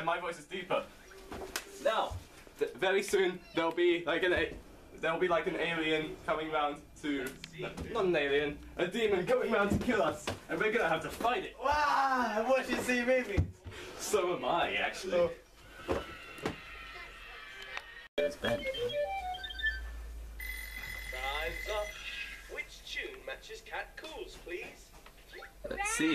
and my voice is deeper. Now, very soon there'll be like an alien coming round to, not an alien, a demon coming round to kill us, and we're gonna have to fight it. Wow, what you see maybe? So am I, actually. Oh. It's Ben. Time's up. Which tune matches Cat Cools, please? Let's see.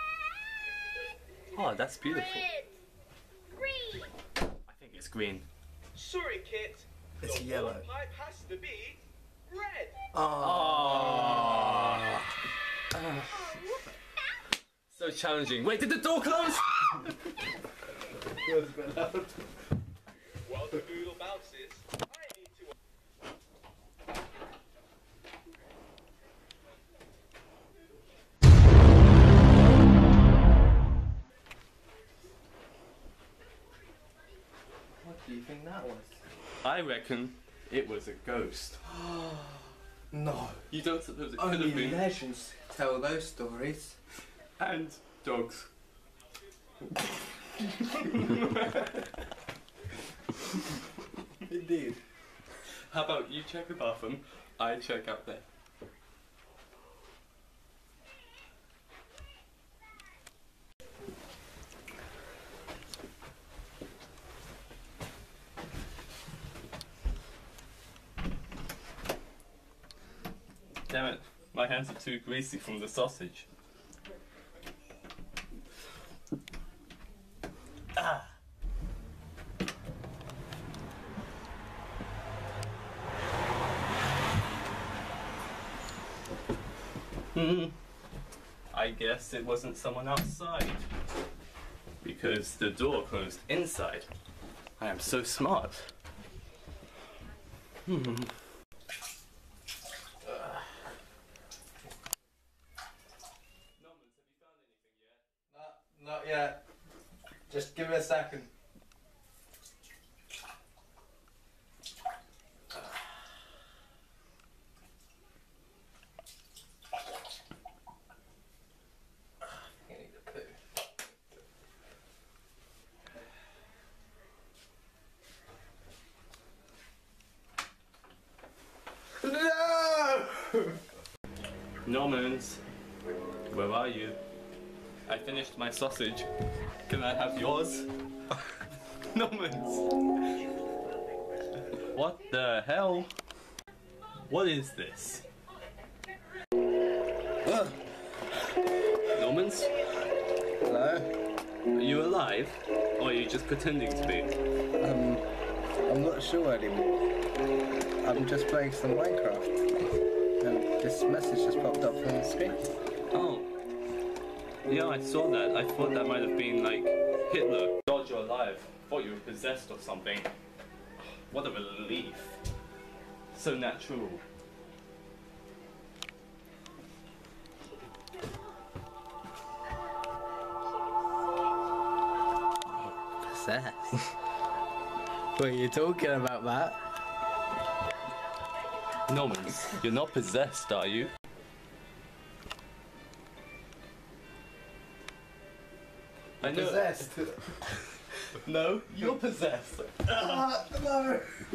Oh, that's beautiful. Green. I think it's green. Sorry, Kit. It's the yellow. pipe has to be red. Oh. So challenging. Wait, did the door close? While the boodle bounces, I need to... What do you think that was? I reckon it was a ghost. No. You don't suppose it could Only have been? legends tell those stories. And dogs. Indeed. How about you check the bathroom, I check out there. Damn it, my hands are too greasy from the sausage. Ah! I guess it wasn't someone outside. Because the door closed inside. I am so smart. Not yet. Just give me a second. I need a poo. No! Normans, where are you? I finished my sausage. Can I have yours? Normans! What the hell? What is this? Normans? Hello? Are you alive? Or are you just pretending to be? I'm not sure anymore. I'm just playing some Minecraft. And this message just popped up on the screen. Oh. Yeah, I saw that. I thought that might have been like Hitler. God, you're alive. Thought you were possessed or something. What a relief. So natural. Possessed? What are you talking about, Matt? Normans, you're not possessed, are you? I know. Possessed? No, you're possessed. No!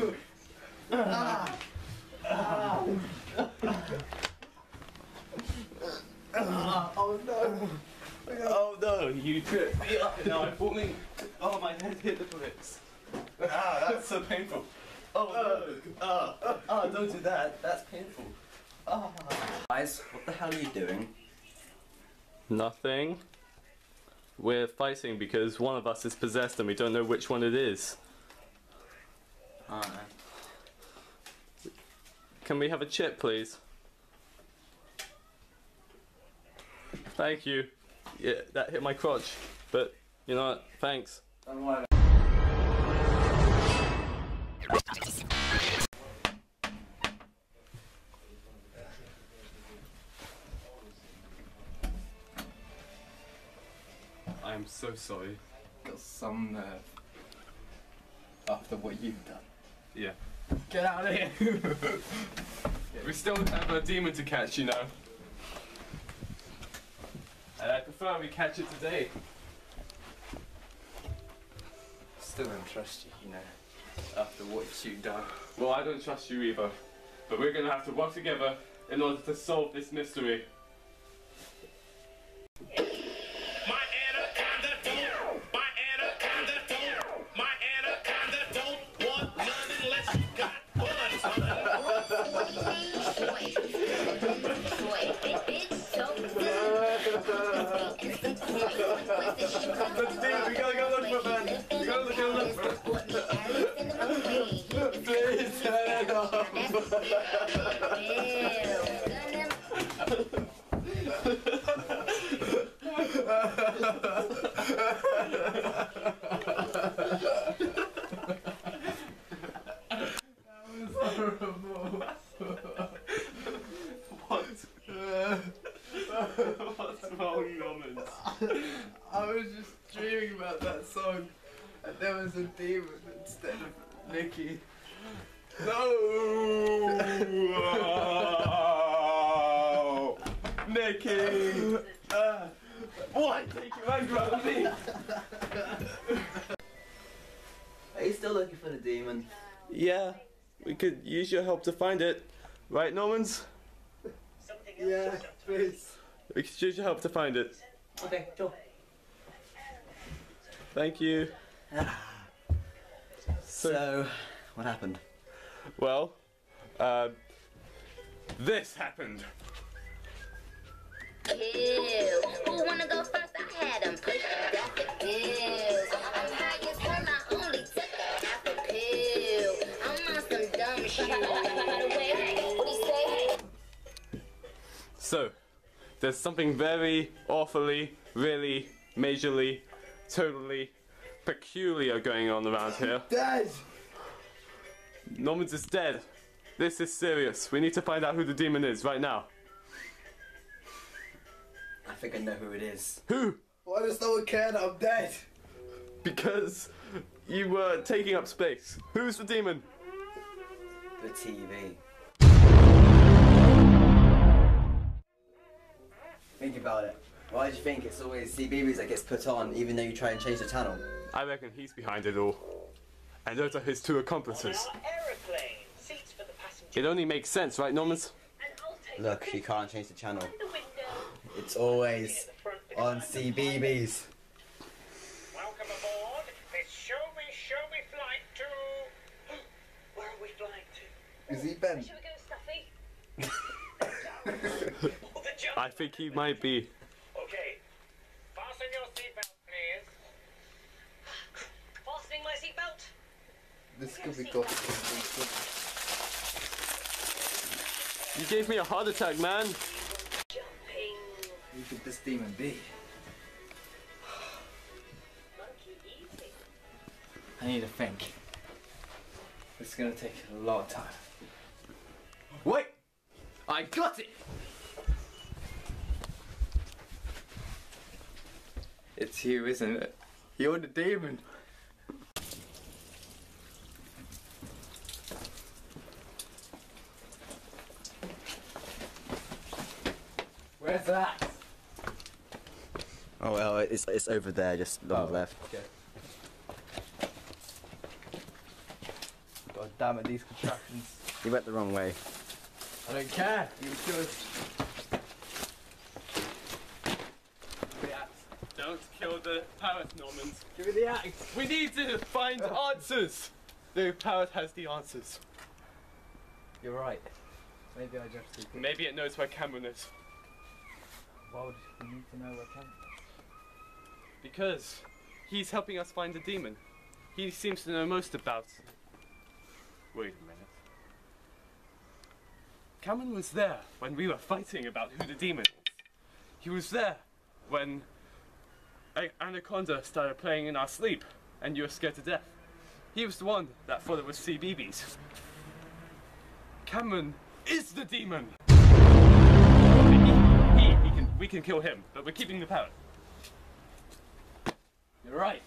Oh no! Oh no, you tripped me up and now I'm falling. Oh, my head hit the bricks. That's so painful. Oh no. Don't do that. That's painful. Guys, what the hell are you doing? Nothing. We're fighting because one of us is possessed and we don't know which one it is. Alright. Can we have a chip, please? Thank you. Yeah, that hit my crotch, but you know what? Thanks. Don't worry. I am so sorry. Got some nerve. After what you've done. Yeah. Get out of here! We still have a demon to catch, you know. And I prefer we catch it today. still don't trust you, you know, after what you've done. Well, I don't trust you either. But we're gonna have to work together in order to solve this mystery. My anaconda don't, my anaconda don't, my anaconda don't want none unless you got We gotta go look for Ben. We gotta go look for it. Please turn it off. What's wrong, Norman? I was just dreaming about that song, and there was a demon instead of Nikki. No! Nicky! Why take your anger out of me? Are you still looking for the demon? Yeah, we could use your help to find it. Right, Normans? Yeah, please. We could use your help to find it. Okay, sure. Thank you. So, what happened? Well, this happened. Ew. Who wanna go first? I had them push got the pills. I'm high as hell, I only took a half a pill. I'm on some dumb shit. By the way, what he say? So, there's something very awfully, really, majorly, totally peculiar going on around here. Dad! Normans is dead. This is serious. We need to find out who the demon is right now. I think I know who it is. Who? Why does no one care that I'm dead? Because you were taking up space. Who's the demon? The TV. Think about it. Why do you think it's always CBeebies that gets put on even though you try and change the channel? I reckon he's behind it all. And those are his two accomplices. aeroplane. Seats for the passengers. It only makes sense, right, Normans? Look, you can't change the channel. It's always on CBeebies. Welcome aboard this show me flight to... Where are we flying to? Is he Ben? Should we go stuffy? The jump. I think he might be. Okay. Fasten your seatbelt, please. Fastening my seatbelt. This could be good. You gave me a heart attack, man. Jumping. Who could this demon be? Monkey eating. I need to think. It's gonna take a long time. Wait! I got it! It's you, isn't it? You're the demon. Where's that? Oh well, it's over there, just on the left. Okay. God damn it, these contraptions. You went the wrong way. I don't care. You should. Don't kill the parrot, Normans. Give me the axe. We need to find answers. The parrot has the answers. You're right. Maybe I just did. Maybe it knows where Cameron is. Why would you need to know where Cameron is? Because he's helping us find the demon. He seems to know most about... Wait a minute. Cameron was there when we were fighting about who the demon is. He was there when Anaconda started playing in our sleep and you were scared to death. He was the one that thought it was CBeebies. Cameron is the demon! We can kill him, but we're keeping the parrot. You're right.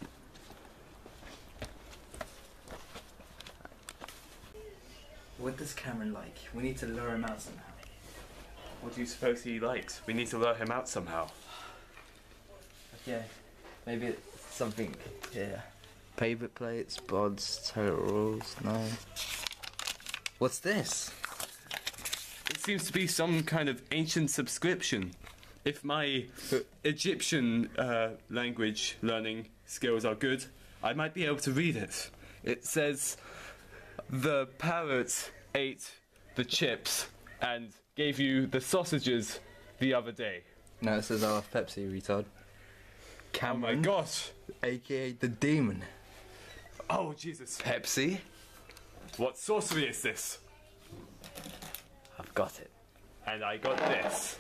What does Cameron like? We need to lure him out somehow. What do you suppose he likes? We need to lure him out somehow. Okay, maybe it's something here. Favorite plates, bods, total rules, no. What's this? It seems to be some kind of ancient subscription. If my Egyptian language learning skills are good, I might be able to read it. It says, the parrot ate the chips and gave you the sausages the other day. No, it says I love Pepsi, retard. Cameron, Oh my gosh! aka the demon. Oh Jesus! Pepsi? What sorcery is this? I've got it. And I got this.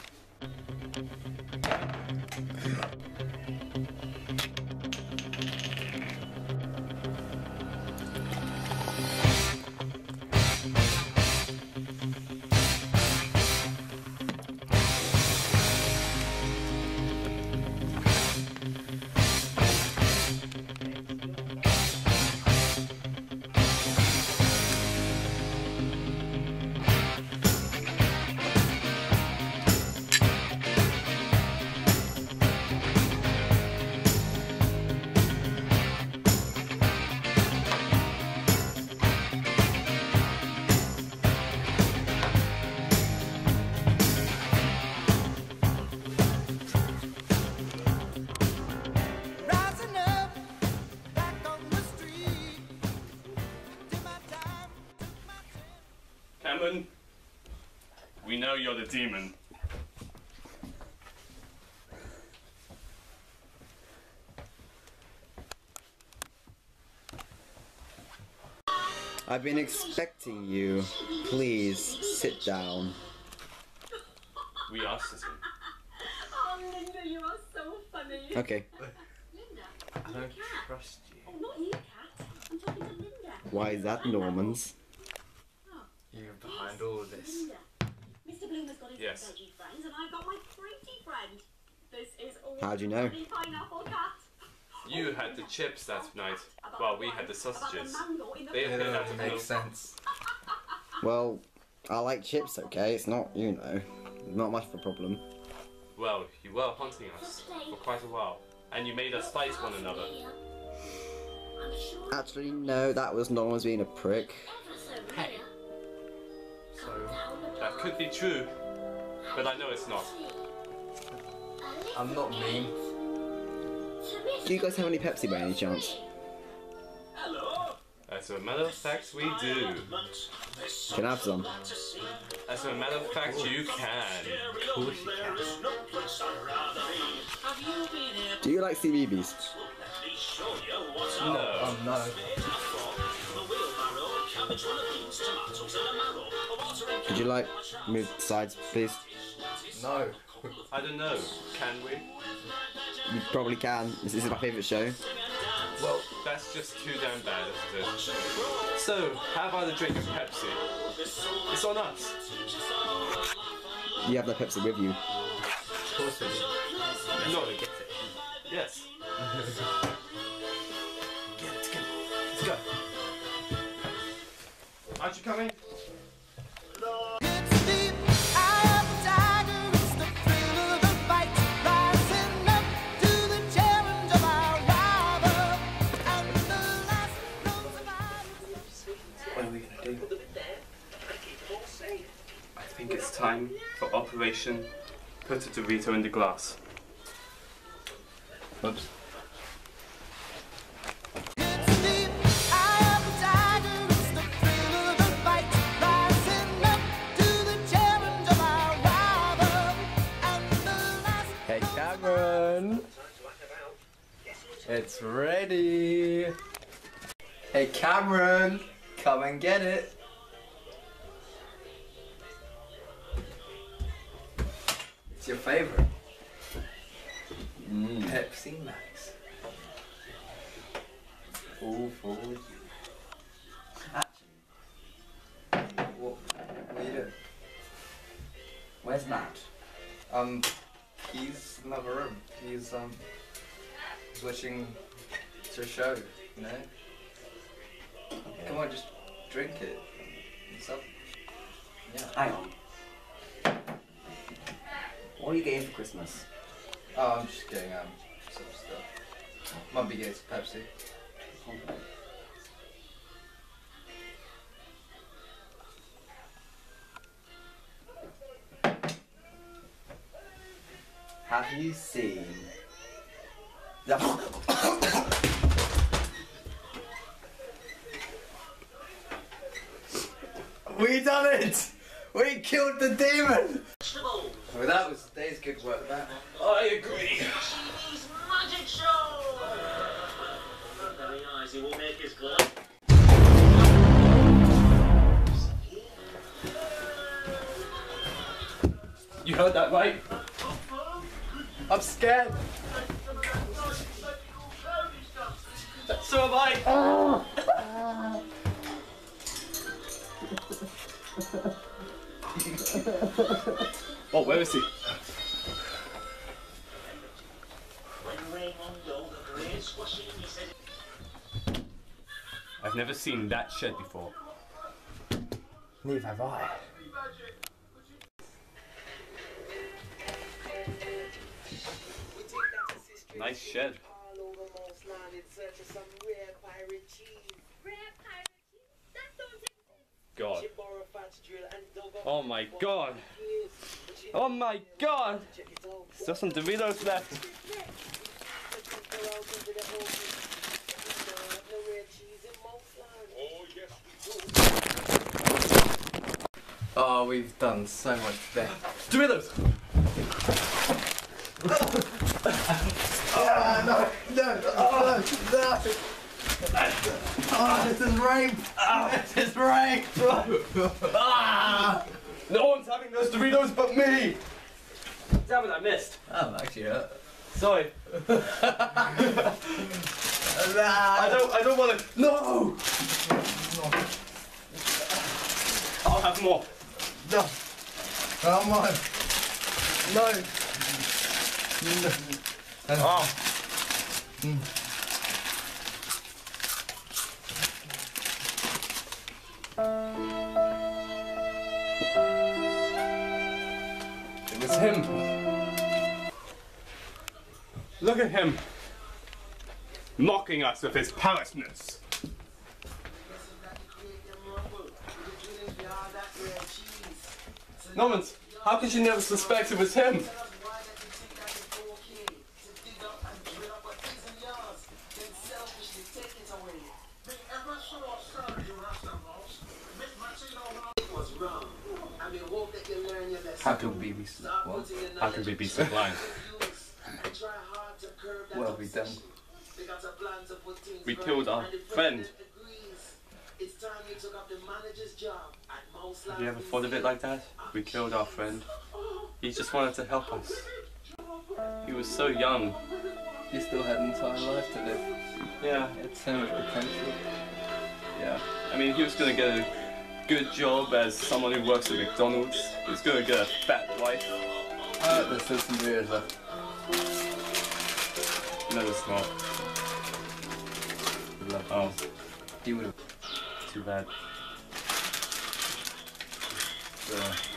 Rising up, back on the street. Did my time, took my chance. Cameron, we know you're the demon. I've been expecting you. Please sit down. We are sitting. Oh, Linda, you are so funny. Okay. Linda, I you don't cat. trust you. Oh, not you, cat. I'm talking to Linda. Why is that Norman's? You're behind all of this. Linda, Mr. Bloom has got his Yes. veggie friends, and I've got my fruity friend. This is all How'd you know? bloody pineapple cat. You had the chips that night, while we had the sausages. About the mango in the They It appeared out doesn't of make milk. sense. Well, I like chips, okay? It's not, you know, not much of a problem. Well, you were haunting us for quite a while, and you made us fight one another. I'm sure Actually, no, that was Norman's being a prick. ever so Hey. rare. So, That could be true, but I know it's not. I'm not mean. Do you guys have any Pepsi by any chance? As a matter of fact, we do. Can I have some? As a matter of fact, you can. Of course you can. Do you like CBeebies? No. Oh no. Could you like move sides, please? No. I don't know. Can we? You probably can. This is my favourite show. Well, that's just too damn bad, isn't it? So, how about a drink of Pepsi? It's on us. You have the Pepsi with you. Of course we do. No. Get it. Yes. Get it. Let's go. Aren't you coming? Good sleep, eye of the tiger, it's the thrill of the fight. Rising up to the challenge of our rival. And the last known survivor. What are we gonna do? I think it's time for Operation Put a Dorito in the Glass. Oops. Good sleep, eye of the tiger, it's the thrill of the fight. Rising up to the challenge of our rival. And the last Hey Cameron! It's ready! Hey Cameron! Come and get it! It's your favourite. Pepsi Max. All for you. Actually, what are you doing? Where's Matt? He's in another room. He's switching to a show, you know? Come on, just drink it. It's up. Yeah. Hang on. What are you getting for Christmas? Oh, I'm just getting some stuff. Might be getting some Pepsi. Have you seen the We done it! We killed the demon! Well, that was today's good work, that. I agree. TV's magic show! Very nice, he will make his glow. You heard that right? I'm scared. So am I. Oh, where is he? I've never seen that shed before. Neither have I. Nice shed. God. Oh my god. Oh my god. Still some Doritos left. Oh, we've done so much there. Doritos! No! Oh, this is rape! This is rape! No one's having those Doritos but me! Damn it, I missed. I'm actually hurt. Sorry. I don't want to. No! I'll have more. No! Come on! No! Oh. It was him. Look at him. Mocking us with his palaceness. Normans, how could you never suspect it was him? How could we be so what? How could we be so blind? What have we done? We killed our friend. Have you ever thought of it like that? We killed our friend. He just wanted to help us. He was so young. He still had an entire life to live. Yeah. He had so much potential. Yeah. I mean, he was gonna get a good job as someone who works at McDonald's. He was gonna get a fat wife. There's still some beers left. No, there's not. Oh, He would have. too bad. Yeah.